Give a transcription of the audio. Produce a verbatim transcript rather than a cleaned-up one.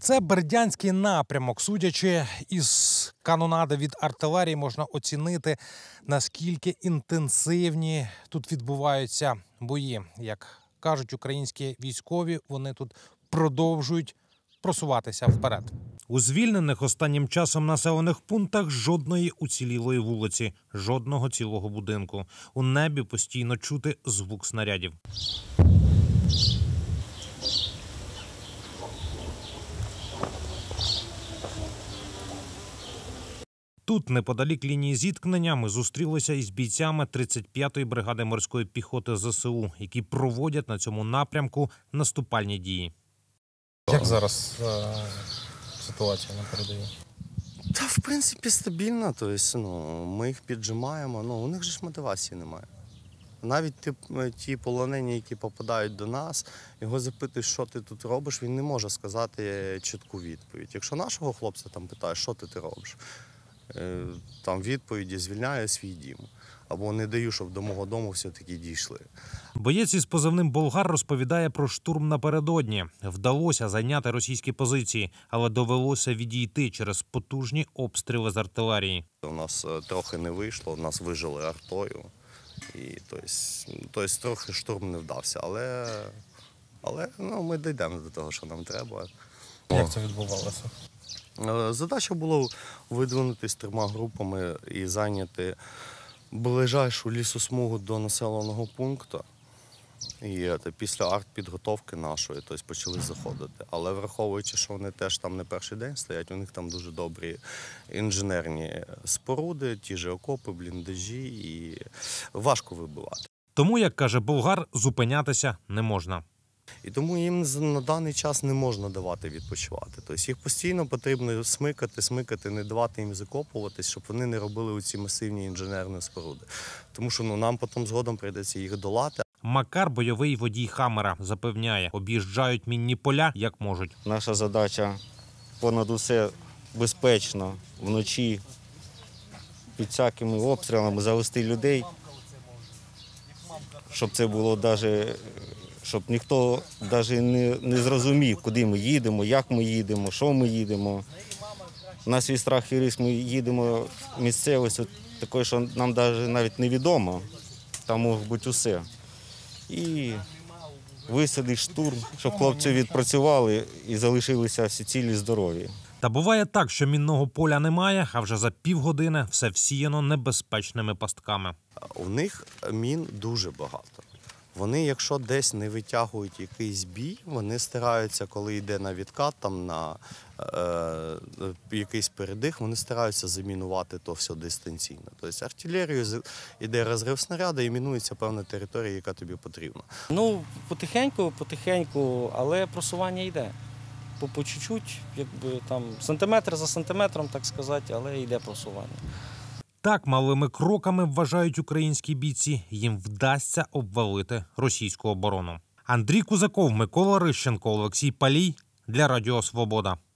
Це Бердянський напрямок. Судячи із канонади від артилерії, можна оцінити, наскільки інтенсивні тут відбуваються бої. Як кажуть українські військові, вони тут продовжують просуватися вперед. У звільнених останнім часом населених пунктах жодної уцілілої вулиці, жодного цілого будинку. У небі постійно чути звук снарядів. Тут, неподалік лінії зіткнення, ми зустрілися із бійцями тридцять п'ятої бригади морської піхоти зе се у, які проводять на цьому напрямку наступальні дії. Як зараз е ситуація на передовій? Та, в принципі, стабільна. Тобто, ну, ми їх піджимаємо, ну, у них же ж мотивації немає. Навіть ті, ті полонені, які попадають до нас, його запитують, що ти тут робиш, він не може сказати чітку відповідь. Якщо нашого хлопця там питають, що ти, ти робиш, там відповіді: звільняю свій дім. Або не даю, щоб до мого дому все-таки дійшли. Боєць із позивним «Болгар» розповідає про штурм напередодні. Вдалося зайняти російські позиції, але довелося відійти через потужні обстріли з артилерії. У нас трохи не вийшло, нас вижили артою. І, тобто, тобто, трохи штурм не вдався, але, але ну, ми дійдемо до того, що нам треба. Як це відбувалося? Задача була видвинутися трьома групами і зайняти ближайшу лісосмугу до населеного пункту. І це, після артпідготовки нашої, тобто, почали заходити. Але враховуючи, що вони теж там не перший день стоять, у них там дуже добрі інженерні споруди, ті ж окопи, бліндажі, і важко вибивати. Тому, як каже «Болгар», зупинятися не можна. І тому їм на даний час не можна давати відпочивати. Тобто їх постійно потрібно смикати, смикати, не давати їм закопуватись, щоб вони не робили оці масивні інженерні споруди. Тому що ну, нам потім згодом прийдеться їх долати. Макар, бойовий водій «Хаммера», запевняє, об'їжджають мінні поля як можуть. Наша задача понад усе безпечно вночі під всякими обстрілами завести людей, щоб це було навіть, щоб ніхто навіть не, не зрозумів, куди ми їдемо, як ми їдемо, що ми їдемо. На свій страх і ризик ми їдемо місцевістю такою, що нам навіть, навіть невідомо, там може бути усе. І висадить штурм, щоб хлопці відпрацювали і залишилися всі цілі, здорові. Та буває так, що мінного поля немає, а вже за півгодини все всіяно небезпечними пастками. У них мін дуже багато. Вони, якщо десь не витягують якийсь бій, вони стараються, коли йде на відкат, там на е, якийсь передих, вони стараються замінувати то все дистанційно. Тобто артилерією йде розрив снаряду і мінується певна територія, яка тобі потрібна. Ну, потихеньку, потихеньку, але просування йде. По, по чуть-чуть, якби там сантиметр за сантиметром, так сказати, але йде просування. Так малими кроками, вважають українські бійці, їм вдасться обвалити російську оборону. Андрій Кузаков, Микола Рищенко, Олексій Палій для Радіо Свобода.